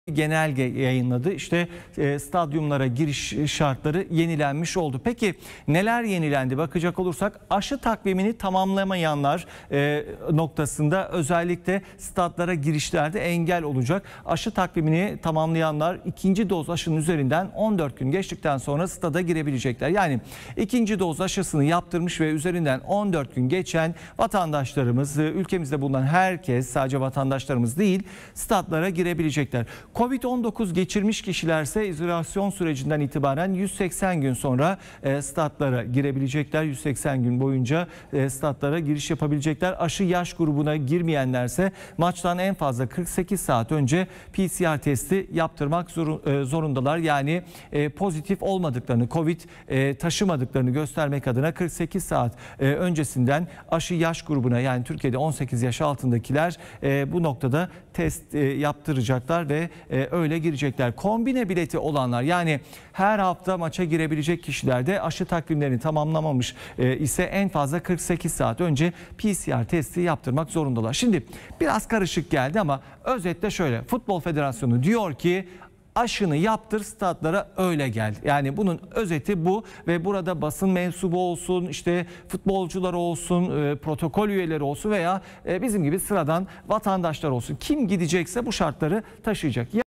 genelge yayınladı. İşte stadyumlara giriş şartları yenilenmiş oldu. Peki neler yenilendi? Bakacak olursak aşı takvimini tamamlamayanlar noktasında özellikle statlara girişlerde engel olacak. Aşı takvimini tamamlayanlar ikinci doz aşının üzerinden 14 gün geçtikten sonra stada girebilecekler. Yani ikinci doz aşısını yaptırmış ve üzerinden 14 gün geçen vatandaşlarımız, ülkemizde bulunan herkes, sadece vatandaşlarımız değil, statlara girebilecekler. Covid-19 geçirmiş kişilerse izolasyon sürecinden itibaren 180 gün sonra statlara girebilecekler. 180 gün boyunca statlara giriş yapabilecekler. Aşı yaş grubuna girmeyenlerse maçtan en fazla 48 saat önce PCR testi yaptırmak zorundalar. Yani pozitif olmadıklarını, Covid taşımadıklarını göstermek adına 48 saat öncesinden aşı yaş grubuna, yani Türkiye'de 18 yaş altındakiler bu noktada test yaptıracaklar ve öyle girecekler. Kombine bileti olanlar, yani her hafta maça girebilecek kişiler de aşı takvimlerini tamamlamamış ise en fazla 48 saat önce PCR testi yaptırmak zorundalar. Şimdi biraz karışık geldi ama özetle şöyle: Futbol Federasyonu diyor ki aşını yaptır, statlara öyle gel. Yani bunun özeti bu ve burada basın mensubu olsun, işte futbolcular olsun, protokol üyeleri olsun veya bizim gibi sıradan vatandaşlar olsun, kim gidecekse bu şartları taşıyacak.